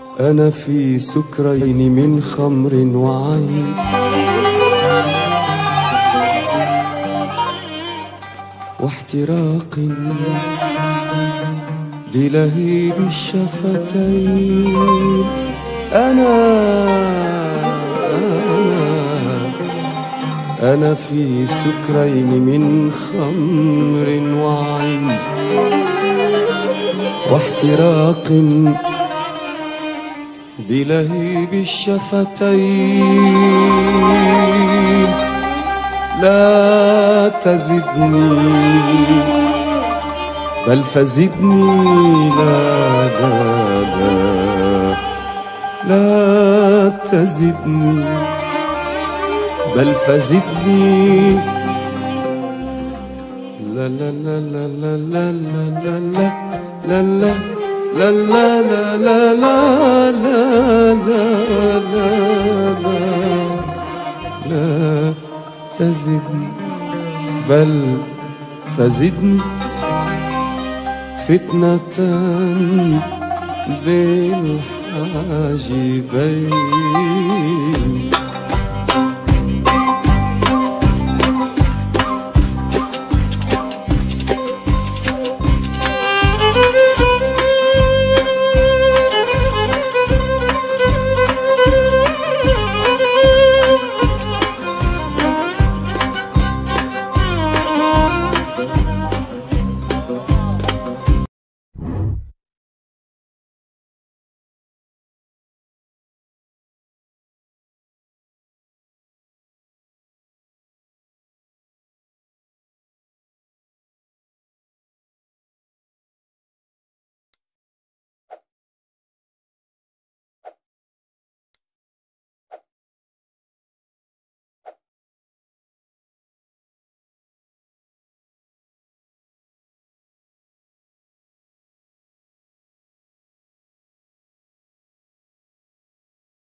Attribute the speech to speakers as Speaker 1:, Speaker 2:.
Speaker 1: أنا في سكرين من خمر وعين، واحتراق بلهيب الشفتين. أنا في سكرين من خمر وعين، واحتراق بلهيب الشفتين. لا تزدني بل فزدني، لا تزدني بل فزدني. لا لا لا لا لا لا لا لا لا لا لا لا لا لا لا تزدني بل فزدني. فتنة بالحاجبين.